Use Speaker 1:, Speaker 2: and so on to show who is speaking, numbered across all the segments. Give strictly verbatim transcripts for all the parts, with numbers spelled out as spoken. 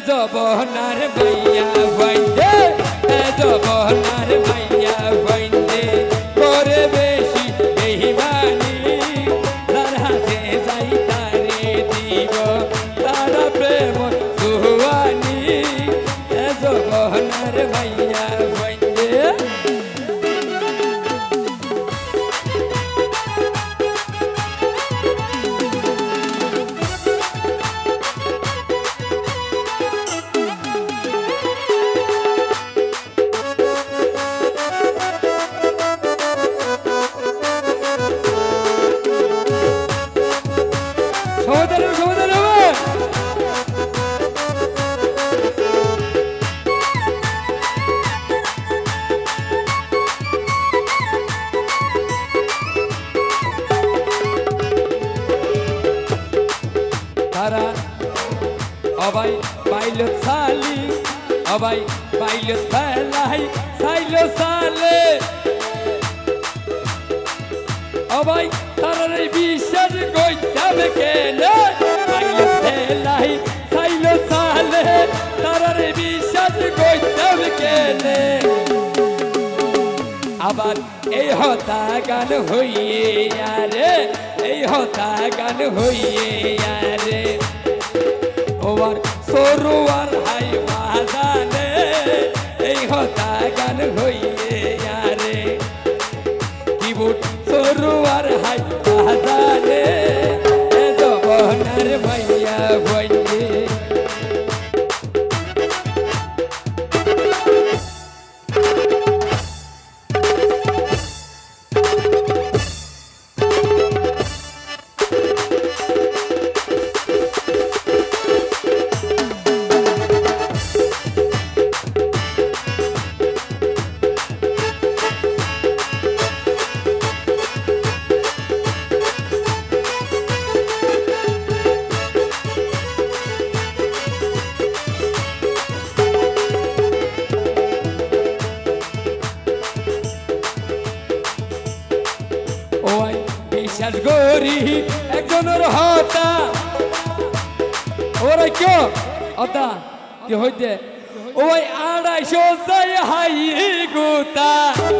Speaker 1: জবনার মাইয়া ভাইন্দে জবনার মাইয়া ভাইন্দে করে বেশি বেহিমানি তার হাতে যাই তারে দিব তারা প্রেম সুহানি জবনার মাইয়া ভাইন্দে তারা অবাই পাইল সালি অবাই পাইল সালাই সাইল সালে অবাই তারার বিশ্বাস কইতাবে কেনে পাইল সালাই সাইল সালে তারার বিশ্বাস কইতাবে কেনে আবার এই হতা গান হইয়ে আরে এই হতা গান হইয়ে আরে ওর সরুয়ার হাই বাজানে এই হতা গান হইয়ে আরে কিবোর্ড সরুয়ার হাই বাজানে জবনার মাইয়া ভাইন্দে ওই বিশ্বাস করি একজনের হতা ওরা কেউ অতা কি হইতে ওই আড়াইশো যাই হাই গুতা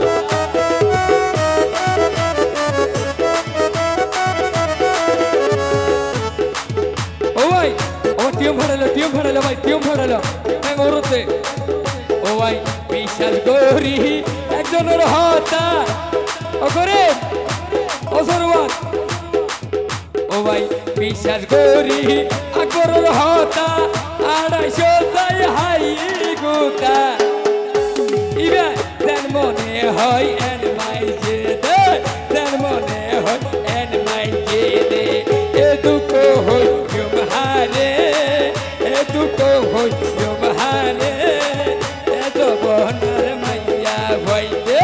Speaker 1: ওই ও টিম ভরালো টিম ভরালো ভাই টিম ভরালো হ্যাঁ ওরতে ওই বিশ্বাস করি একজনের হতা ও করে ও সরওয়ার ও ভাই বিশ্বাস করি আকবরের হতা আড়াইশো যাই হাই গুতা ইবে তেন মনে হয় এন মাই জেদে তেন মনে হয় এন মাই জেদে এ দুঃখ হই জুমহারে এ দুঃখ হই জুমহারে এ জবনার মাইয়া ভাইন্দে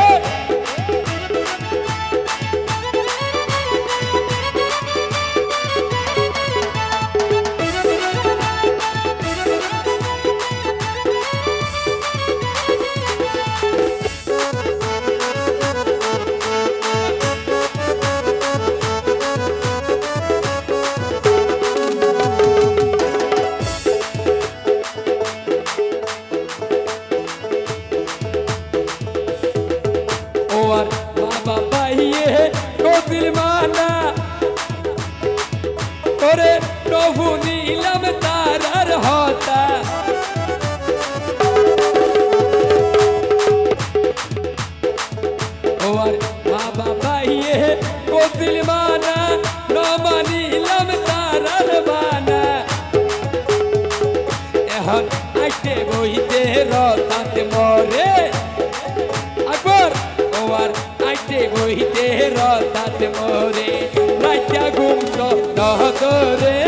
Speaker 1: ওর বাবা পাইয়ে কপিল মানা করে প্রভু নীলাম তারার হতা ওর বাবা পাইয়ে কপিল মানা নমা নীলাম তারার বানা এখন আইতে বইতে রতাতে মরে আকবর ওর আইতে বইতে রতাতে মরে রাইতা ঘুম তো নহতরে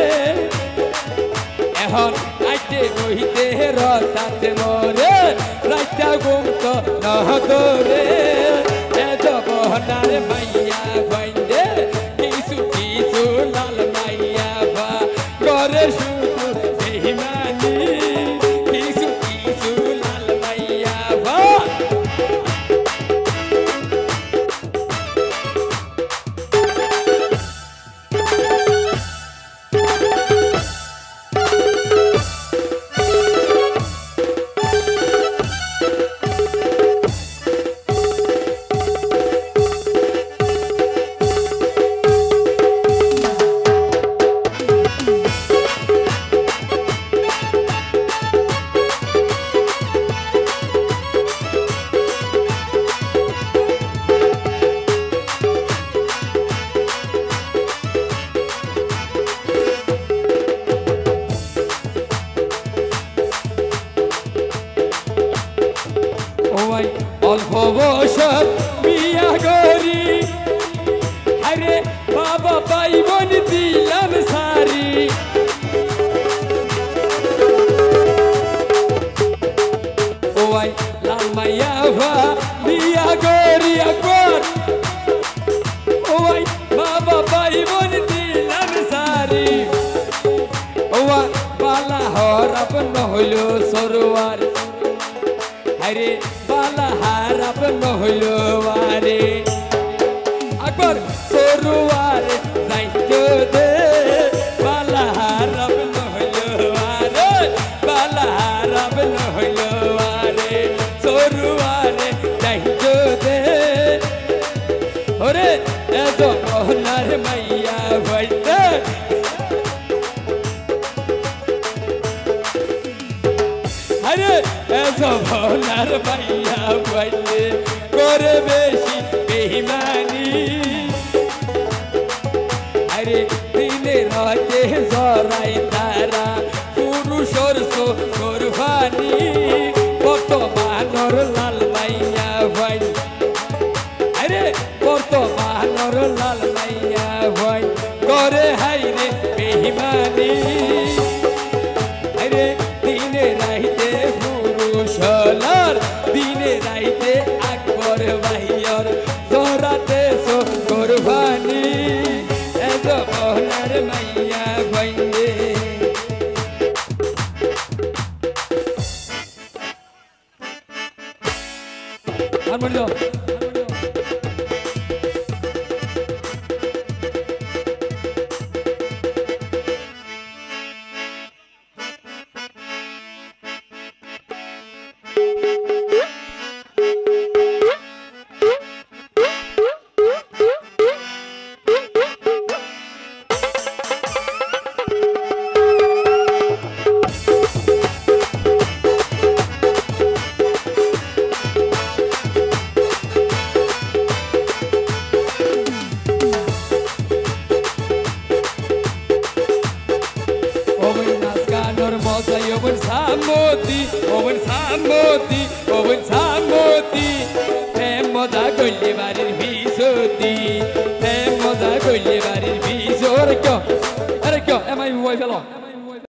Speaker 1: এখন আইতে বইতে রতাতে মরে রাইতা ঘুম তো নহতরে এ জবনার মাইয়া ভাইন্দে কিছু কিছু লাল মাইয়া ভা করে শুধু বেহিমানি কিছু কিছু লাল মাইয়া ভা ওই অল্প বসত বিয়া করি আরে বাবা ভাই বোন দিলাম সারি ওই লাল মাইয়া ভা বিয়া করি একবার ওই বাবা ভাই বোন দিলাম সারি ওয়া বালা হরাপ নহইল সরোয়ার আরে বালা হারাপ নহইল আরে আকবর সরোয়ার যাইতো দে বালা হারাপ নহইল আরে বালা হারাপ নহইল আরে সরোয়ার যাইতো দে ওরে এত কহনার মাইয়া ভাইতে আরে এসবনার মাইয়া ভাইতে করে বেশি বেহিমানি আরে দিনে রাতে জরাই তারা পুরুষর কোরবানি কত বানর লাল মাইয়া ভাই আরে কত বানর লাল মাইয়া ভাই করে হাইরে বেহিমানি আরে দিনে রাইতে পুরুষলার দিনে রাইতে আকবর ভাইয়র জরাতে সো কোরবানি এত বহনার মাইয়া ভাইয়ে harmonium Owen Samoti, Owen Samoti, Owen Samoti, Temmo da gogli vari visoti, Temmo da gogli vari visoti. Orecchio, orecchio, e mai vuoi fellow?